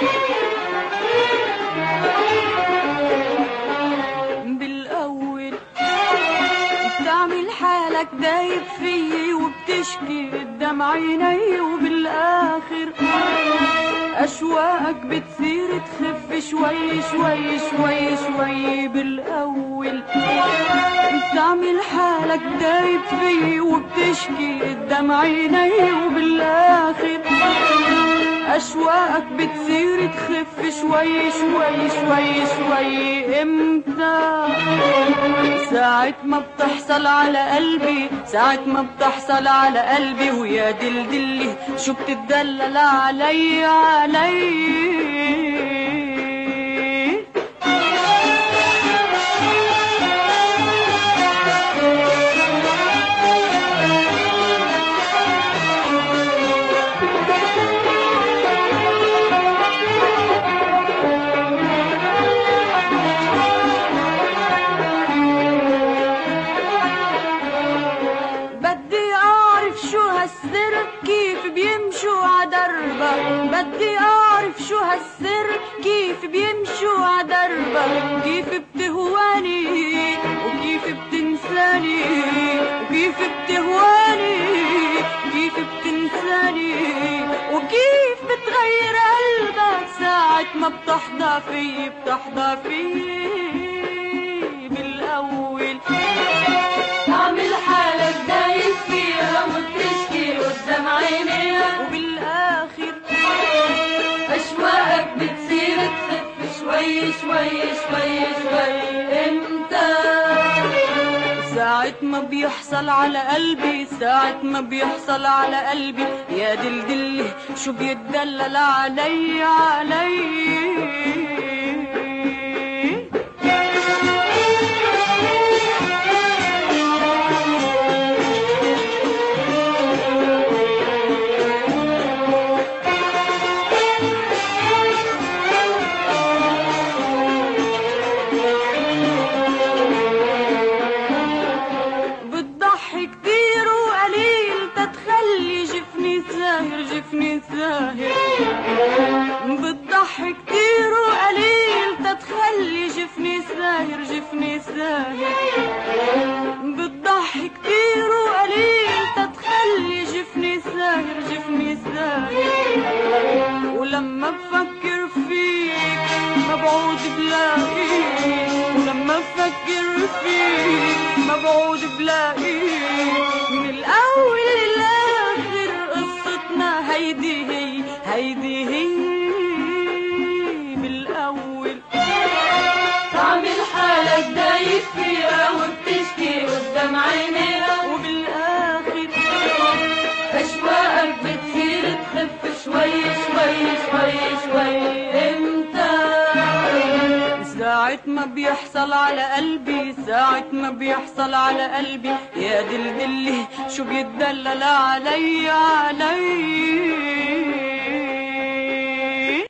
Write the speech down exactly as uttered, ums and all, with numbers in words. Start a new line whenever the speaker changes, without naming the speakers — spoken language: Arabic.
بالاول بتعمل حالك دايب فيي وبتشكي قدام عيني، وبالاخر اشواقك بتصير تخف شوي شوي شوي شوي. بالاول بتعمل حالك دايب فيي وبتشكي قدام عيني، وبالاخر اشواقك بتصير تخف شوي شوي شوي شوي. امتى؟ ساعة ما بتحصل على قلبي، ساعة ما بتحصل على قلبي، ويا دلدلي شو بتدلل علي علي. كيف بيمشوا عدربك، بدي اعرف شو هالسر، كيف بيمشوا عدربك، كيف بتهواني وكيف بتنساني، وكيف بتهواني كيف بتنساني، وكيف بتغير قلبك ساعة ما بتحظى فيي بتحظى فيي. بالاول تعمل حالك دايس فيها وبتشكي قدام عينيها، وبالاخر اشواقك بتصير تخف شوي شوي شوي شوي. امتى؟ ساعة ما بيحصل على قلبي، ساعة ما بيحصل على قلبي، يا دلدلي شو بيتدلل علي علي. جفني ساهر بتضحي كتير وقليل تتخلي جفني ساهر جفني ساهر بتضحي كتير وقليل تتخلي جفني ساهر جفني ساهر. ولما بفكر فيك ما بعود بلاقيك، ولما بفكر فيك ما بعود بلاقيك. من الاول للاخر قصتنا هيدي هي هيدي هي. بالاول تعمل حالك دايب فيها وبتشكي قدام عينيها، وبالاخر اشواقك بتصير تخف شوي شوي شوي شوي. امتى؟ ساعة ما بيحصل على قلبي، ساعة ما بيحصل على قلبي، يا دلدلي شو بيتدلل علي علي.